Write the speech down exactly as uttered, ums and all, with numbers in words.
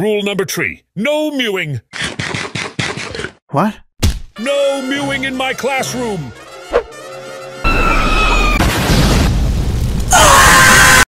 Rule number three. No mewing. What? No mewing in my classroom.